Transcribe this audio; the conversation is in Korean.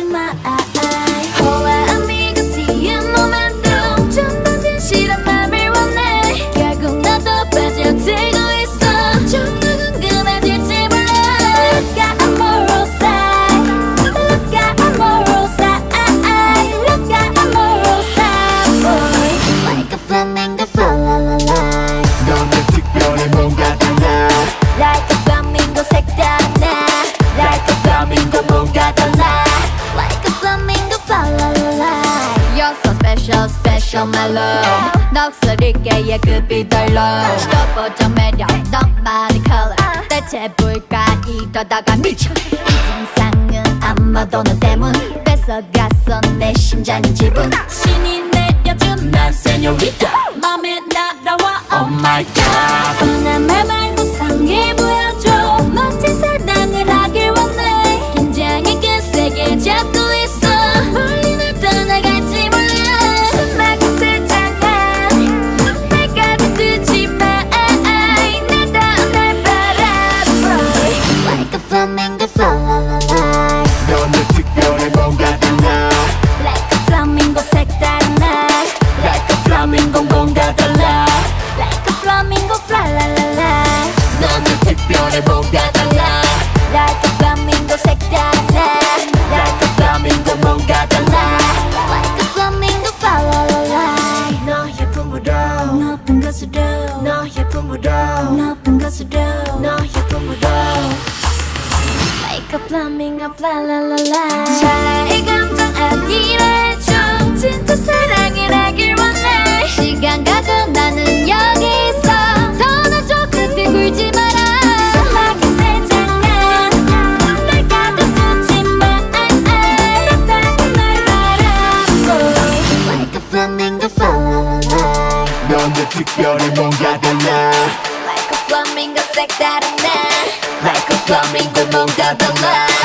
my 호와 amigo see you momentum 좀 더 진실한 맘을 원해 결국 너도 빠져들고 있어 좀 더 궁금해질지 몰라 Look at amorosa Look at amorosa Look at amorosa boy Like a flamingo fall la la la 너는 특별해 뭔가 달라 Like a flamingo 색다른 나 Like a flamingo 뭔가 달라 Like a flamingo fall la la la You're so special, special my love 넋소리께의 급이 달라 시도보정 매력 너만의 color 대체 뭘까 이러다가 미쳐 이 증상은 아마도 너 때문 뺏어갔어 내 심장의 지분 신이 내려준 난 señorita 맘에 날아와 Oh my god 뻔한 말 말고 상해 보여줘 멋진 사랑을 하길 원해 긴장이 그 세게 잡고 있어 멀리 날 떠나갈지 몰라 숨막힌 세상은 내가 듣지만 나다운 날 바라봐 Like a flamingo fall la la la 너는 특별해 뭔가 달라 Like a flamingo 색다른 나 Like a flamingo 뭔가 달라 Like a flamingo fly la la la 너는 특별해 뭔가 달라 Like a flamingo 색다른 나 Like a flamingo 뭔가 달라 Like a flamingo fly la la la 너의 품으로 높은 곳으로 너의 품으로 높은 곳으로 너의 품으로 Like a flamingo fly la la la 찰나의 감정 아니라 해줘 진짜 사랑을 하길 원해 시간 가도 나는 여기 있어 더 놔줘 급히 굴지 마라 숨막힌 세상은 날 가둬두지만 나다운 날 바라봐 Like a flamingo fall la la la 너는 특별해 뭔가 달라 Like a flamingo 색다른 나 Like a flamingo 뭔가 달라